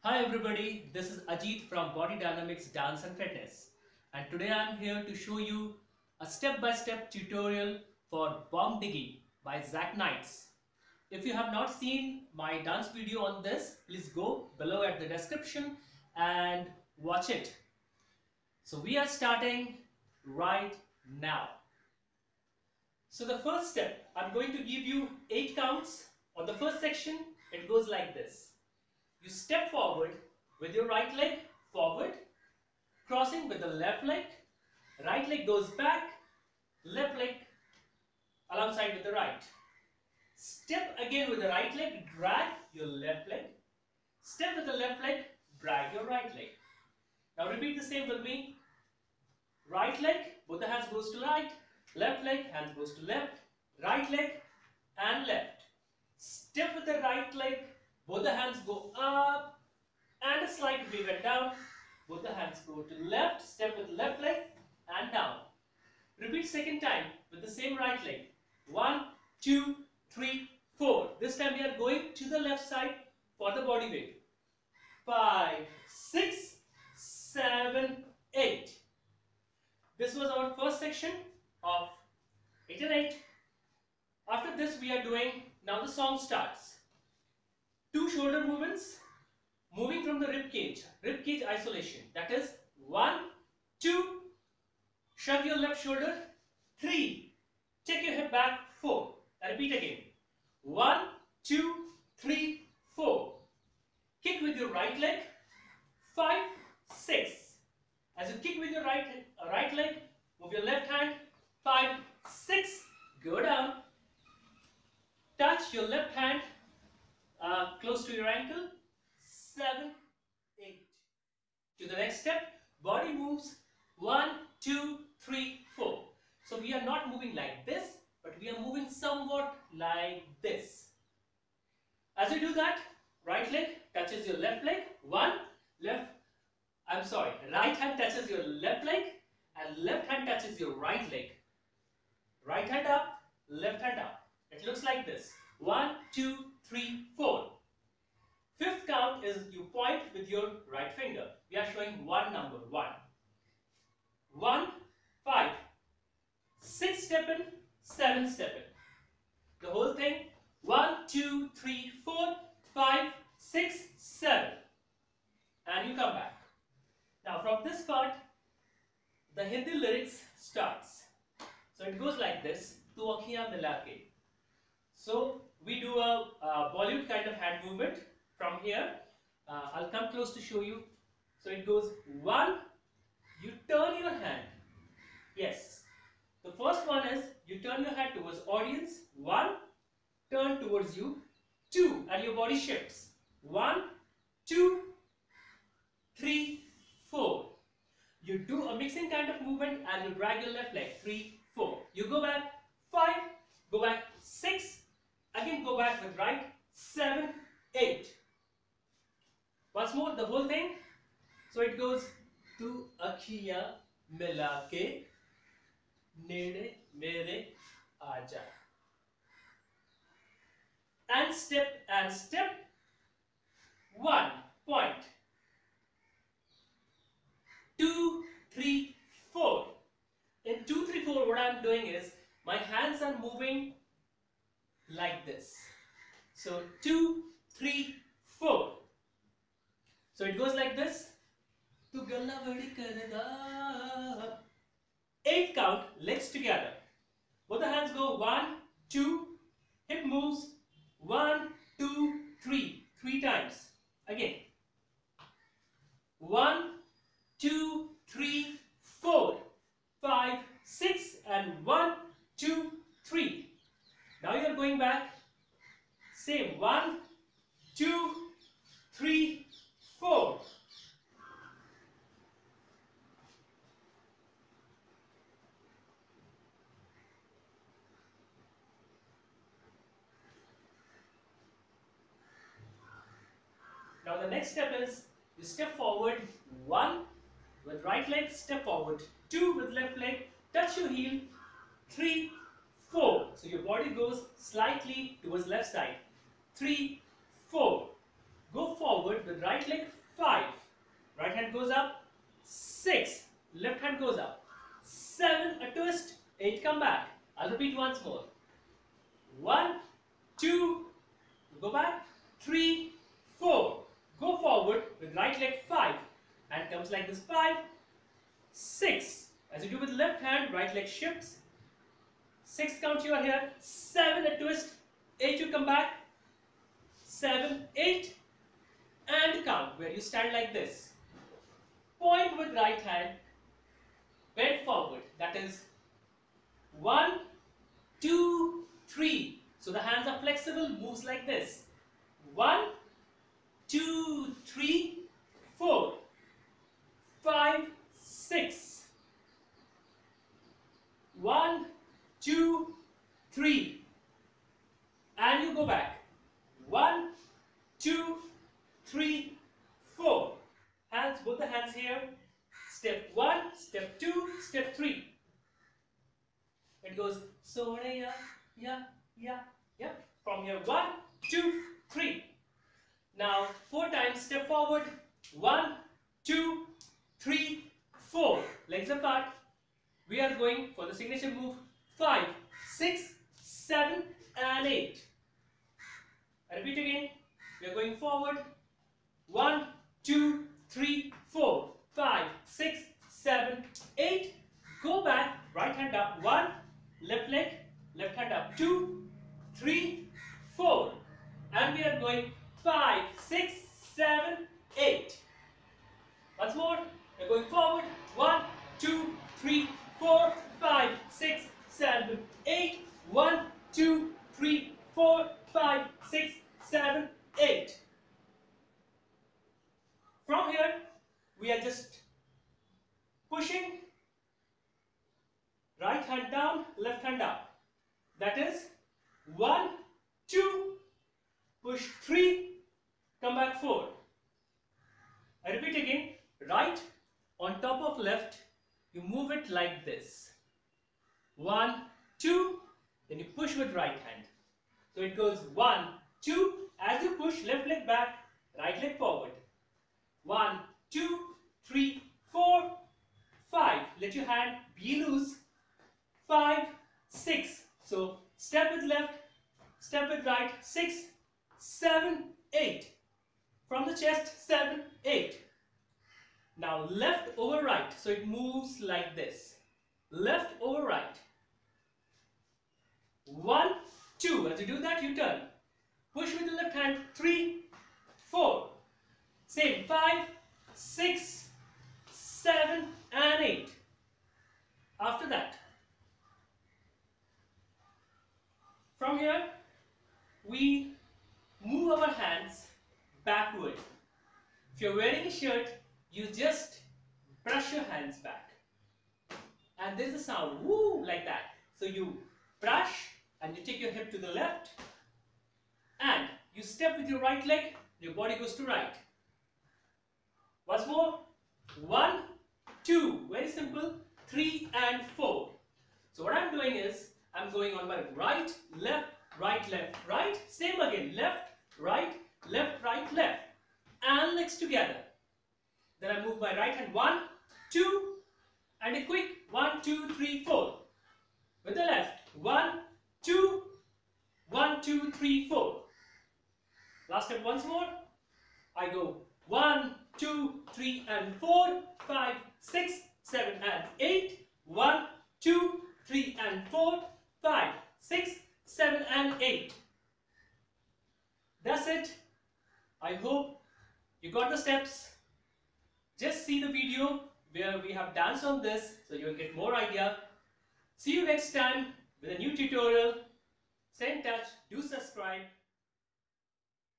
Hi everybody, this is Ajit from Body Dynamics Dance and Fitness, and today I am here to show you a step-by-step tutorial for bomb digging by Zach Knights. If you have not seen my dance video on this, please go below at the description and watch it. So we are starting right now. So the first step, I'm going to give you 8 counts. On the first section, it goes like this. You step forward with your right leg forward, crossing with the left leg. Right leg goes back, left leg alongside with the right. Step again with the right leg, drag your left leg. Step with the left leg, drag your right leg. Now repeat the same with me. Right leg, both the hands goes to right. Left leg, hands goes to left. Right leg and left. Step with the right leg, both the hands go up and a slight pivot down. Both the hands go to left, step with left leg and down. Repeat second time with the same right leg. 1, 2, 3, 4. This time we are going to the left side for the body weight. 5, 6, 7, 8. This was our first section of 8 and 8. After this we are doing, now the song starts. 2 shoulder movements, moving from the rib cage isolation. That is 1, 2, shrug your left shoulder, 3, take your hip back, 4. I repeat again. 1, 2, 3, 4. Kick with your right leg, 5, 6. As you kick with your right leg, move your left hand, 5, 6, go down. Touch your left hand close to your ankle, 7, 8. To the next step, body moves 1, 2, 3, 4. So we are not moving like this, but we are moving somewhat like this. As you do that, right leg touches your left leg, right hand touches your left leg and left hand touches your right leg. Right hand up, left hand up. It looks like this. 1, 2, 3, 4. Fifth count is you point with your right finger. We are showing one number, 1. 1, 5. 6 step in, 7 step in. The whole thing, 1, 2, 3, 4, 5, 6, 7. And you come back. Now from this part, the Hindi lyrics starts. So it goes like this, Tu Akhiyan Mila Ke. So we do a Bollywood kind of hand movement from here. I'll come close to show you. So it goes 1, you turn your hand. Yes. The first one is you turn your hand towards audience. 1, turn towards you. 2, and your body shifts. 1, 2, 3, 4. You do a mixing kind of movement and you drag your left leg. 3, 4. You go back. 5, go back. 6, again go back with right. 7, 8. Once more, the whole thing. So it goes Tu akhiyan mila ke nede mere aaja. And step 1 point. 2, 3, 4. In 2, 3, 4, what I am doing is my hands are moving like this. So 2, 3, 4. So it goes like this. 8 count, legs together. Both the hands go 1, 2, hip moves 1, 2, 3. 3 times. Again. 1, 2, 3, 4, 5, 6 and 1, 2, 3. Now you are going back. Same 1, 2, 3, 4. Now the next step is you step forward 1 with right leg, step forward 2 with left leg, touch your heel 3, 4. So your body goes slightly towards left side. 3, 4. go forward with right leg 5. Right hand goes up. 6. Left hand goes up. 7. A twist. 8. Come back. I'll repeat once more. 1, 2. Go back. 3, 4. Go forward with right leg 5. And comes like this. 5, 6. As you do with left hand, right leg shifts. 6 count you are here. 7. A twist. 8. You come back. 7, 8. And count where you stand like this. Point with right hand, bend forward. That is 1, 2, 3. So the hands are flexible, moves like this. 1, 2, 3, 4, 5, 6. 1, 2, 3. And you go back. 1, 2, 3, 4. Hands, both the hands here. Step 1, step 2, step 3. It goes so yeah. From here 1, 2, 3. Now 4 times. Step forward. 1, 2, 3, 4. Legs apart. We are going for the signature move. 5, 6, 7, and 8. I repeat again. We are going forward. 1, 2, 3, 4, 5, 6, 7, 8. Go back. Right hand up. 1. Left leg. Left hand up. 2, 3, 4. And we are going 5, 6, 7, 8. Once more. We are going forward. 1, 2, 3, 4, 5, 6, 7, 8. 1, 2, 3, 4, 5, 6, 7, 8. From here, we are just pushing right hand down, left hand up. That is 1, 2, push 3, come back 4. I repeat again, right on top of left, you move it like this. 1, 2, then you push with right hand. So it goes 1, 2, as you push, left leg back, right leg forward. 1, 2, 3, 4, 5. Let your hand be loose. 5, 6. So step with left, step with right. 6, 7, 8. From the chest, 7, 8. Now left over right. So it moves like this. Left over right. 1, 2. As you do that, you turn. Push with the left hand. 3, 4. Same. 5, 6, 7, and 8. After that, from here, we move our hands backward. If you're wearing a shirt, you just brush your hands back. And there's a sound, woo, like that. So you brush and you take your hip to the left and you step with your right leg, your body goes to right. Once more. 1, 2. Very simple. 3 and 4. So what I'm doing is, I'm going on my right, left, right, left, right. Same again. Left, right, left, right, left. And legs together. Then I move my right hand. 1, 2. And a quick 1, 2, 3, 4. With the left. 1, 2. 1, 2, 3, 4. Last step once more. I go 1, 2, 3, and 4, 5, 6, 7, and 8. 1, 2, 3, and 4, 5, 6, 7, and 8. That's it. I hope you got the steps. Just see the video where we have danced on this so you will get more idea. See you next time with a new tutorial. Stay in touch. Do subscribe.